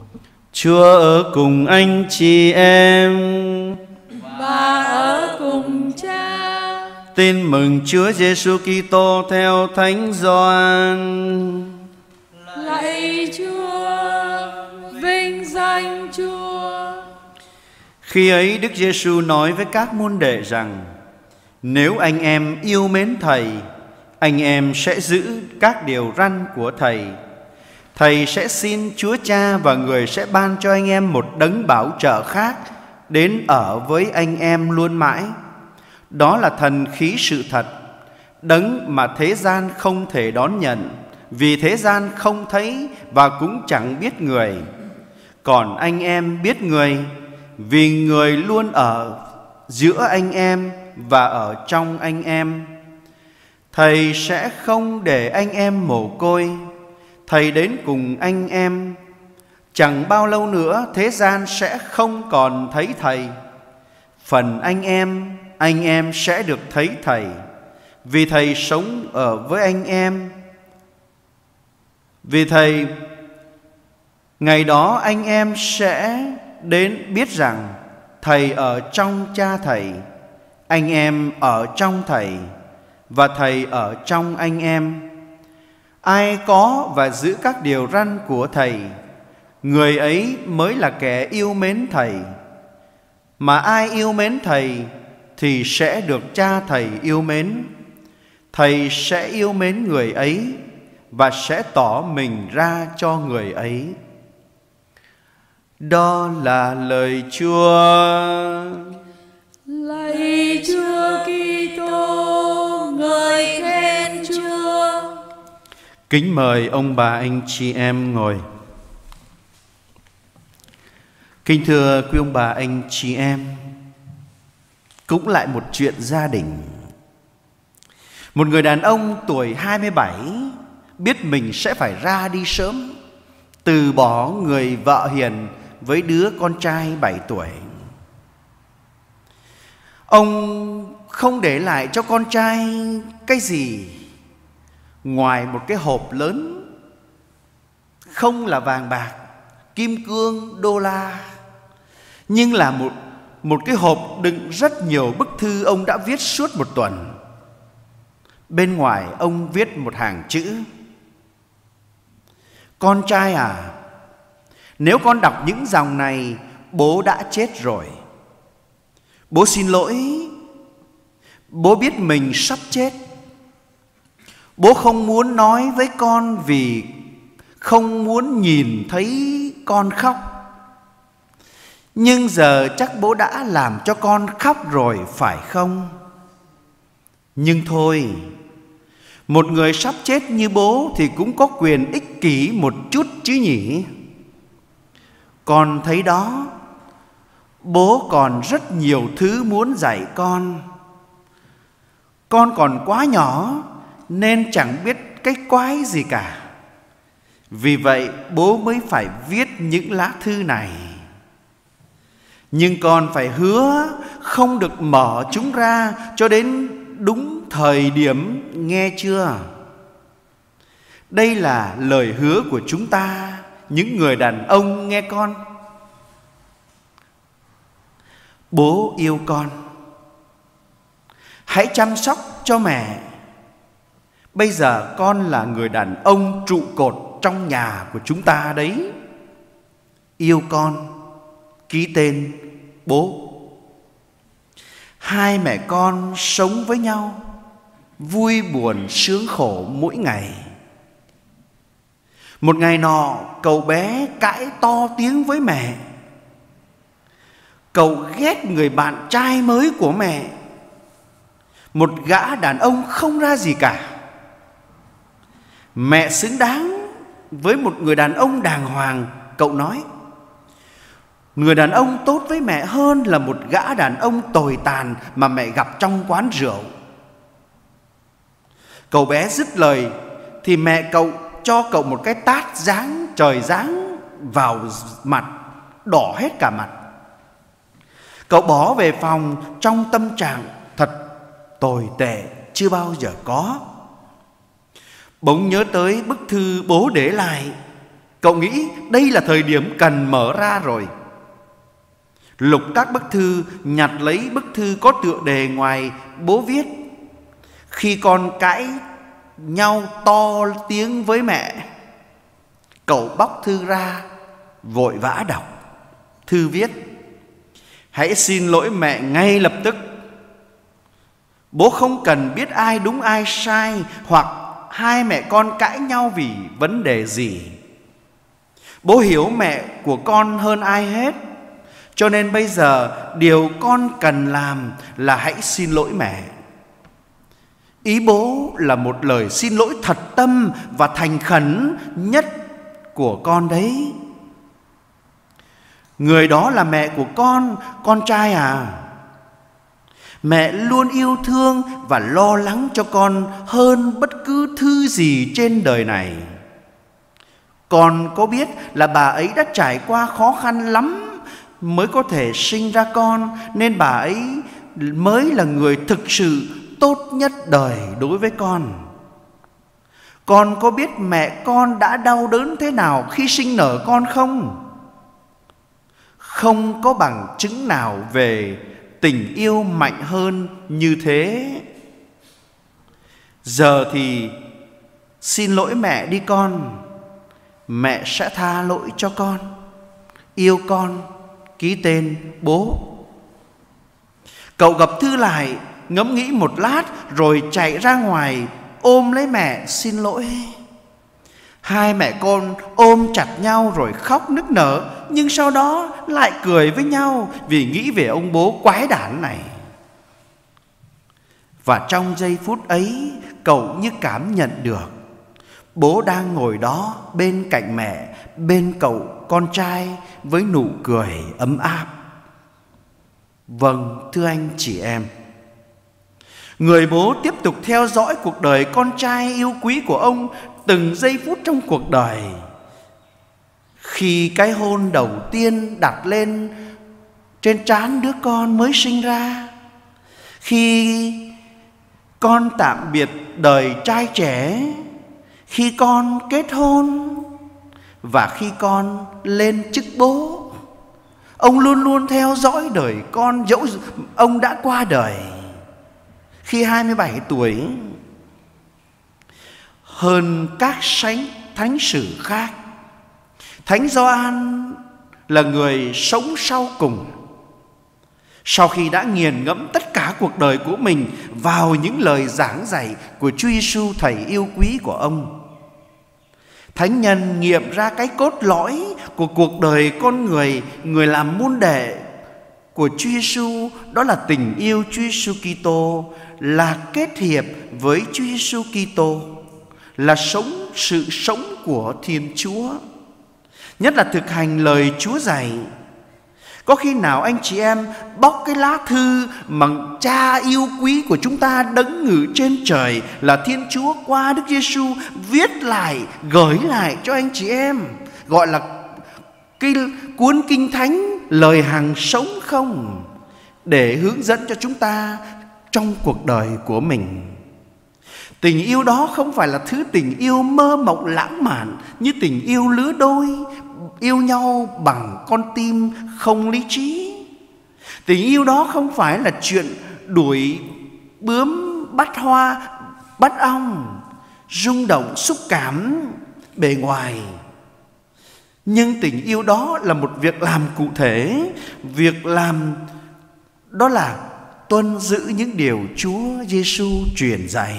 Chúa ở cùng anh chị em và ở cùng Cha. Tin mừng Chúa Giêsu Kitô theo Thánh Gioan. Lạy Chúa, vinh danh Chúa. Khi ấy Đức Giêsu nói với các môn đệ rằng: nếu anh em yêu mến Thầy, anh em sẽ giữ các điều răn của Thầy. Thầy sẽ xin Chúa Cha và Người sẽ ban cho anh em một đấng bảo trợ khác đến ở với anh em luôn mãi. Đó là Thần khí sự thật, đấng mà thế gian không thể đón nhận, vì thế gian không thấy và cũng chẳng biết Người. Còn anh em biết Người, vì Người luôn ở giữa anh em và ở trong anh em. Thầy sẽ không để anh em mồ côi. Thầy đến cùng anh em. Chẳng bao lâu nữa thế gian sẽ không còn thấy Thầy. Phần anh em sẽ được thấy Thầy, vì Thầy sống ở với anh em. Vì Thầy, ngày đó anh em sẽ đến biết rằng Thầy ở trong Cha Thầy, anh em ở trong Thầy và Thầy ở trong anh em. Ai có và giữ các điều răn của Thầy, người ấy mới là kẻ yêu mến Thầy. Mà ai yêu mến Thầy thì sẽ được Cha Thầy yêu mến. Thầy sẽ yêu mến người ấy và sẽ tỏ mình ra cho người ấy. Đó là lời Chúa. Lạy Chúa Kitô, ngợi khen Chúa. Kính mời ông bà anh chị em ngồi. Kính thưa quý ông bà anh chị em, cũng lại một chuyện gia đình. Một người đàn ông tuổi 27 biết mình sẽ phải ra đi sớm, từ bỏ người vợ hiền với đứa con trai 7 tuổi. Ông không để lại cho con trai cái gì ngoài một cái hộp lớn, không là vàng bạc, kim cương, đô la, nhưng là một cái hộp đựng rất nhiều bức thư ông đã viết suốt một tuần. Bên ngoài ông viết một hàng chữ: con trai à, nếu con đọc những dòng này, bố đã chết rồi. Bố xin lỗi. Bố biết mình sắp chết. Bố không muốn nói với con vì không muốn nhìn thấy con khóc. Nhưng giờ chắc bố đã làm cho con khóc rồi phải không? Nhưng thôi, một người sắp chết như bố thì cũng có quyền ích kỷ một chút chứ nhỉ? Con thấy đó, bố còn rất nhiều thứ muốn dạy con. Con còn quá nhỏ nên chẳng biết cái quái gì cả. Vì vậy bố mới phải viết những lá thư này. Nhưng con phải hứa không được mở chúng ra cho đến đúng thời điểm, nghe chưa? Đây là lời hứa của chúng ta, những người đàn ông, nghe con. Bố yêu con. Hãy chăm sóc cho mẹ. Bây giờ con là người đàn ông trụ cột trong nhà của chúng ta đấy. Yêu con. Ký tên bố. Hai mẹ con sống với nhau, vui buồn sướng khổ mỗi ngày. Một ngày nọ, cậu bé cãi to tiếng với mẹ. Cậu ghét người bạn trai mới của mẹ, một gã đàn ông không ra gì cả. Mẹ xứng đáng với một người đàn ông đàng hoàng, cậu nói. Người đàn ông tốt với mẹ hơn là một gã đàn ông tồi tàn mà mẹ gặp trong quán rượu. Cậu bé dứt lời thì mẹ cậu cho cậu một cái tát giáng trời giáng vào mặt, đỏ hết cả mặt. Cậu bỏ về phòng trong tâm trạng thật tồi tệ chưa bao giờ có. Bỗng nhớ tới bức thư bố để lại. Cậu nghĩ đây là thời điểm cần mở ra rồi. Lục các bức thư, nhặt lấy bức thư có tựa đề ngoài bố viết: khi con cãi nhau to tiếng với mẹ. Cậu bóc thư ra, vội vã đọc. Thư viết: hãy xin lỗi mẹ ngay lập tức. Bố không cần biết ai đúng ai sai, hoặc hai mẹ con cãi nhau vì vấn đề gì. Bố hiểu mẹ của con hơn ai hết, cho nên bây giờ điều con cần làm là hãy xin lỗi mẹ. Ý bố là một lời xin lỗi thật tâm và thành khẩn nhất của con đấy. Người đó là mẹ của con trai à. Mẹ luôn yêu thương và lo lắng cho con hơn bất cứ thứ gì trên đời này. Con có biết là bà ấy đã trải qua khó khăn lắm mới có thể sinh ra con, nên bà ấy mới là người thực sự tốt nhất đời đối với con. Con có biết mẹ con đã đau đớn thế nào khi sinh nở con không? Không có bằng chứng nào về tình yêu mạnh hơn như thế. Giờ thì xin lỗi mẹ đi con. Mẹ sẽ tha lỗi cho con. Yêu con. Ký tên bố. Cậu gập thư lại, ngẫm nghĩ một lát rồi chạy ra ngoài ôm lấy mẹ xin lỗi. Hai mẹ con ôm chặt nhau rồi khóc nức nở, nhưng sau đó lại cười với nhau vì nghĩ về ông bố quái đản này. Và trong giây phút ấy, cậu như cảm nhận được bố đang ngồi đó bên cạnh mẹ, bên cậu con trai với nụ cười ấm áp. Vâng, thưa anh chị em, người bố tiếp tục theo dõi cuộc đời con trai yêu quý của ông từng giây phút trong cuộc đời. Khi cái hôn đầu tiên đặt lên trên trán đứa con mới sinh ra, khi con tạm biệt đời trai trẻ, khi con kết hôn và khi con lên chức bố, ông luôn luôn theo dõi đời con dẫu ông đã qua đời khi 27 tuổi. Hơn các thánh sử khác, Thánh Gioan là người sống sau cùng. Sau khi đã nghiền ngẫm tất cả cuộc đời của mình vào những lời giảng dạy của Chúa Giêsu, thầy yêu quý của ông, thánh nhân nghiệm ra cái cốt lõi của cuộc đời con người, người làm môn đệ của Chúa Giêsu, đó là tình yêu Chúa Giêsu Kitô, là kết hiệp với Chúa Giêsu Kitô, là sống sự sống của Thiên Chúa, nhất là thực hành lời Chúa dạy. Có khi nào anh chị em bóc cái lá thư mà Cha yêu quý của chúng ta đấng ngự trên trời là Thiên Chúa qua Đức Giêsu viết lại, gửi lại cho anh chị em, gọi là cái cuốn Kinh Thánh lời hằng sống không, để hướng dẫn cho chúng ta trong cuộc đời của mình? Tình yêu đó không phải là thứ tình yêu mơ mộng lãng mạn như tình yêu lứa đôi, yêu nhau bằng con tim không lý trí. Tình yêu đó không phải là chuyện đuổi bướm bắt hoa bắt ong, rung động xúc cảm bề ngoài. Nhưng tình yêu đó là một việc làm cụ thể. Việc làm đó là tuân giữ những điều Chúa Giêsu truyền dạy.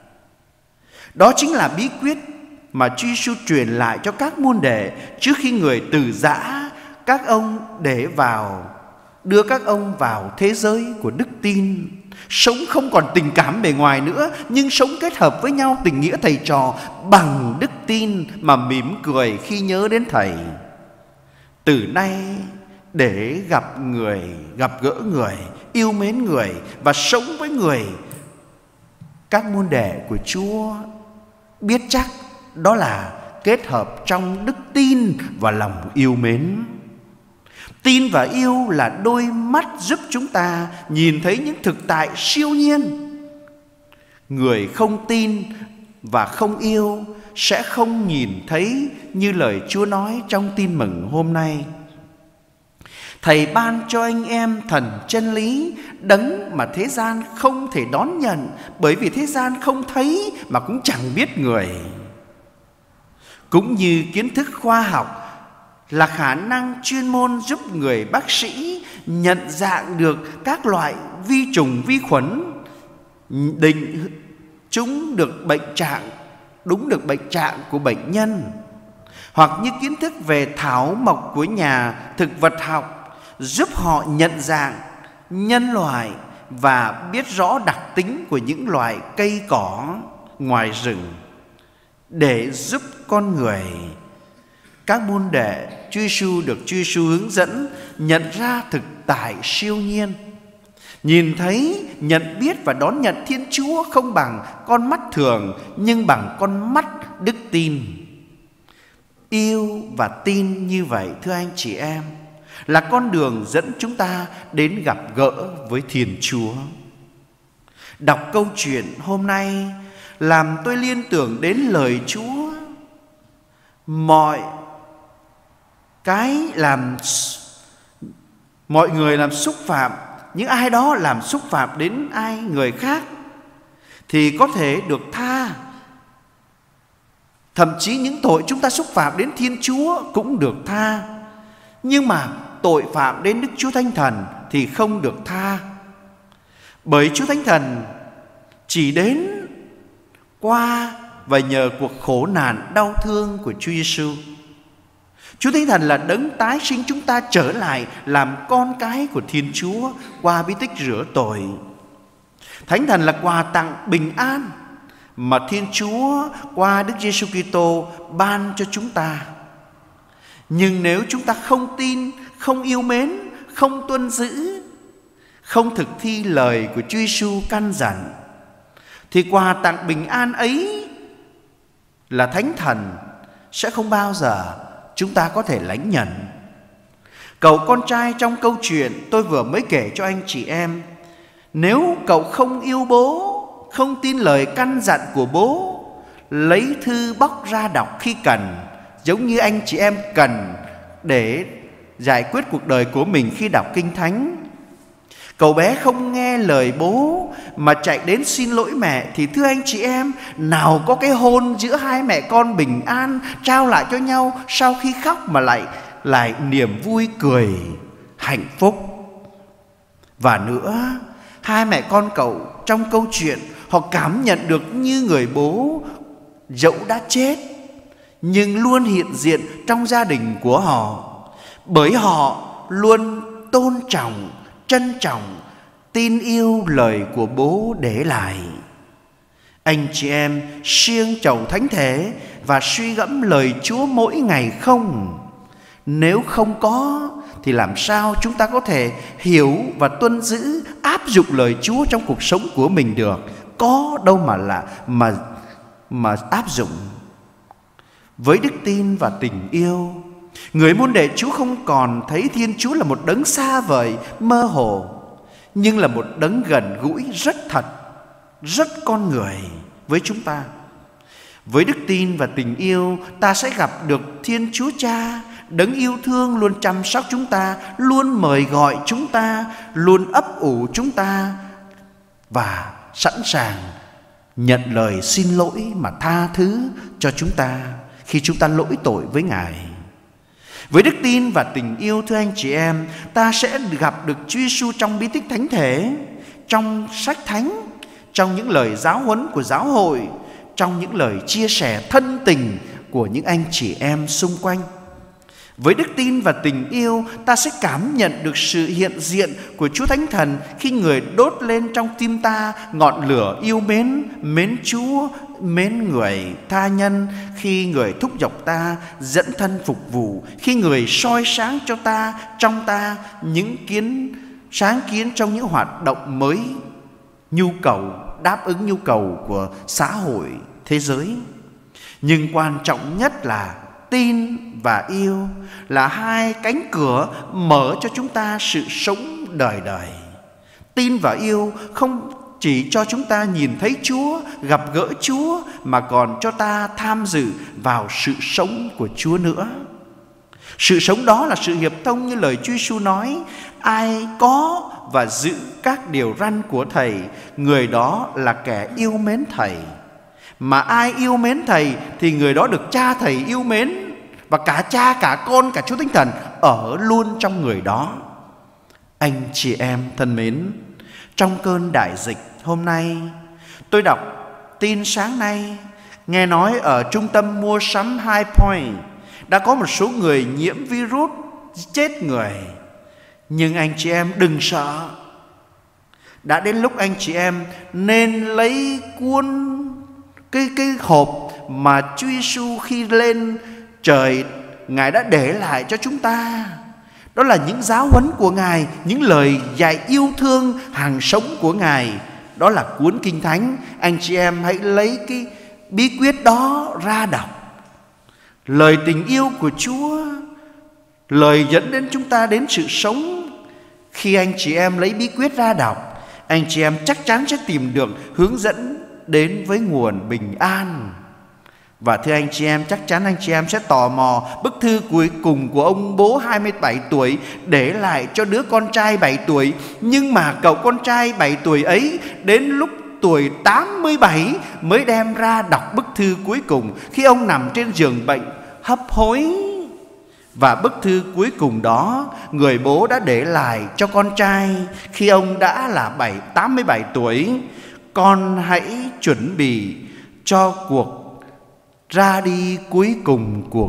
Đó chính là bí quyết mà Chúa Giêsu truyền lại cho các môn đệ trước khi người từ giã các ông để đưa các ông vào thế giới của đức tin. Sống không còn tình cảm bề ngoài nữa, nhưng sống kết hợp với nhau tình nghĩa thầy trò bằng đức tin mà mỉm cười khi nhớ đến thầy. Từ nay để gặp gỡ người, yêu mến người và sống với người, các môn đệ của Chúa biết chắc đó là kết hợp trong đức tin và lòng yêu mến. Tin và yêu là đôi mắt giúp chúng ta nhìn thấy những thực tại siêu nhiên. Người không tin và không yêu sẽ không nhìn thấy như lời Chúa nói trong tin mừng hôm nay. Thầy ban cho anh em thần chân lý, đấng mà thế gian không thể đón nhận, bởi vì thế gian không thấy mà cũng chẳng biết người. Cũng như kiến thức khoa học là khả năng chuyên môn giúp người bác sĩ nhận dạng được các loại vi trùng, vi khuẩn, định chúng được bệnh trạng, đúng được bệnh trạng của bệnh nhân. Hoặc như kiến thức về thảo mộc của nhà thực vật học giúp họ nhận dạng nhân loại và biết rõ đặc tính của những loài cây cỏ ngoài rừng để giúp con người. Các môn đệ Chúa Giêsu được Chúa Giêsu hướng dẫn nhận ra thực tại siêu nhiên, nhìn thấy, nhận biết và đón nhận Thiên Chúa không bằng con mắt thường, nhưng bằng con mắt đức tin. Yêu và tin như vậy, thưa anh chị em, là con đường dẫn chúng ta đến gặp gỡ với Thiên Chúa. Đọc câu chuyện hôm nay làm tôi liên tưởng đến lời Chúa. Mọi người làm xúc phạm, những ai đó làm xúc phạm đến người khác thì có thể được tha. Thậm chí những tội chúng ta xúc phạm đến Thiên Chúa cũng được tha. Nhưng mà tội phạm đến Đức Chúa Thánh Thần thì không được tha. Bởi Chúa Thánh Thần chỉ đến qua và nhờ cuộc khổ nạn đau thương của Chúa Giêsu. Chúa Thánh Thần là đấng tái sinh chúng ta trở lại làm con cái của Thiên Chúa qua bí tích rửa tội. Thánh Thần là quà tặng bình an mà Thiên Chúa qua Đức Giêsu Kitô ban cho chúng ta. Nhưng nếu chúng ta không tin, không yêu mến, không tuân giữ, không thực thi lời của Chúa Giêsu căn dặn, thì quà tặng bình an ấy là Thánh Thần sẽ không bao giờ chúng ta có thể lãnh nhận. Cậu con trai trong câu chuyện tôi vừa mới kể cho anh chị em, nếu cậu không yêu bố, không tin lời căn dặn của bố, lấy thư bóc ra đọc khi cần, giống như anh chị em cần để giải quyết cuộc đời của mình khi đọc Kinh Thánh, cậu bé không nghe lời bố mà chạy đến xin lỗi mẹ, thì thưa anh chị em, nào có cái hôn giữa hai mẹ con bình an trao lại cho nhau sau khi khóc mà lại niềm vui cười hạnh phúc. Và nữa, hai mẹ con cậu trong câu chuyện, họ cảm nhận được như người bố dẫu đã chết nhưng luôn hiện diện trong gia đình của họ, bởi họ luôn tôn trọng, trân trọng, tin yêu lời của bố để lại. Anh chị em siêng chầu thánh thể và suy gẫm lời Chúa mỗi ngày không? Nếu không có thì làm sao chúng ta có thể hiểu và tuân giữ, áp dụng lời Chúa trong cuộc sống của mình được? Có đâu mà áp dụng. Với đức tin và tình yêu, người môn đệ Chúa không còn thấy Thiên Chúa là một đấng xa vời, mơ hồ, nhưng là một đấng gần gũi, rất thật, rất con người với chúng ta. Với đức tin và tình yêu, ta sẽ gặp được Thiên Chúa Cha, đấng yêu thương luôn chăm sóc chúng ta, luôn mời gọi chúng ta, luôn ấp ủ chúng ta và sẵn sàng nhận lời xin lỗi mà tha thứ cho chúng ta khi chúng ta lỗi tội với Ngài. Với đức tin và tình yêu, thưa anh chị em, ta sẽ gặp được Chúa Giêsu trong bí tích thánh thể, trong sách thánh, trong những lời giáo huấn của giáo hội, trong những lời chia sẻ thân tình của những anh chị em xung quanh. Với đức tin và tình yêu, ta sẽ cảm nhận được sự hiện diện của Chúa Thánh Thần khi Người đốt lên trong tim ta ngọn lửa yêu mến, mến Chúa, mến người, tha nhân, khi Người thúc giục ta dẫn thân phục vụ, khi Người soi sáng cho ta, trong ta những sáng kiến trong những hoạt động mới, nhu cầu, đáp ứng nhu cầu của xã hội, thế giới. Nhưng quan trọng nhất là tin và yêu là hai cánh cửa mở cho chúng ta sự sống đời đời. Tin và yêu không chỉ cho chúng ta nhìn thấy Chúa, gặp gỡ Chúa, mà còn cho ta tham dự vào sự sống của Chúa nữa. Sự sống đó là sự hiệp thông như lời Chúa Giêsu nói: ai có và giữ các điều răn của Thầy, người đó là kẻ yêu mến Thầy. Mà ai yêu mến Thầy thì người đó được Cha Thầy yêu mến, và cả Cha, cả Con, cả Chúa Thánh Thần ở luôn trong người đó. Anh chị em thân mến, trong cơn đại dịch hôm nay, tôi đọc tin sáng nay, nghe nói ở trung tâm mua sắm High Point đã có một số người nhiễm virus chết người. Nhưng anh chị em đừng sợ. Đã đến lúc anh chị em nên lấy cuốn cái hộp mà Chúa Giêsu khi lên trời Ngài đã để lại cho chúng ta. Đó là những giáo huấn của Ngài, những lời dạy yêu thương hàng sống của Ngài. Đó là cuốn Kinh Thánh. Anh chị em hãy lấy cái bí quyết đó ra đọc. Lời tình yêu của Chúa, lời dẫn đến chúng ta đến sự sống. Khi anh chị em lấy bí quyết ra đọc, anh chị em chắc chắn sẽ tìm được hướng dẫn đến với nguồn bình an. Và thưa anh chị em, chắc chắn anh chị em sẽ tò mò bức thư cuối cùng của ông bố 27 tuổi để lại cho đứa con trai 7 tuổi. Nhưng mà cậu con trai 7 tuổi ấy đến lúc tuổi 87 mới đem ra đọc bức thư cuối cùng, khi ông nằm trên giường bệnh hấp hối. Và bức thư cuối cùng đó người bố đã để lại cho con trai khi ông đã là 87 tuổi: con hãy chuẩn bị cho cuộc ra đi cuối cùng của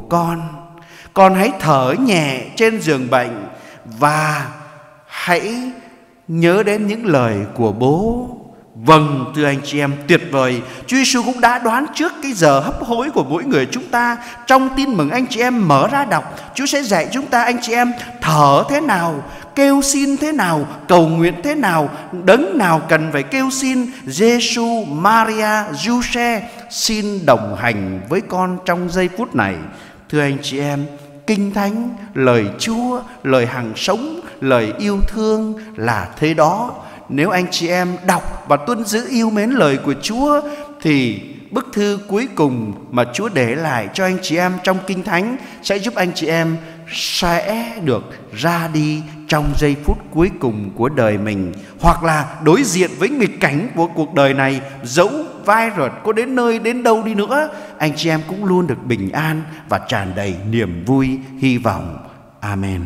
con hãy thở nhẹ trên giường bệnh và hãy nhớ đến những lời của bố. Vâng, thưa anh chị em, tuyệt vời. Chúa Giêsu cũng đã đoán trước cái giờ hấp hối của mỗi người chúng ta. Trong tin mừng anh chị em mở ra đọc, Chúa sẽ dạy chúng ta anh chị em thở thế nào, kêu xin thế nào, cầu nguyện thế nào, đấng nào cần phải kêu xin. Giêsu, Maria, Giuse xin đồng hành với con trong giây phút này. Thưa anh chị em, Kinh Thánh, lời Chúa, lời hằng sống, lời yêu thương là thế đó. Nếu anh chị em đọc và tuân giữ yêu mến lời của Chúa thì bức thư cuối cùng mà Chúa để lại cho anh chị em trong Kinh Thánh sẽ giúp anh chị em sẽ được ra đi trong giây phút cuối cùng của đời mình, hoặc là đối diện với nghịch cảnh của cuộc đời này. Dẫu virus có đến nơi đến đâu đi nữa, anh chị em cũng luôn được bình an và tràn đầy niềm vui, hy vọng. Amen.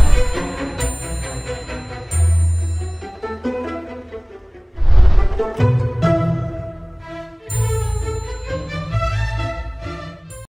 Thank you.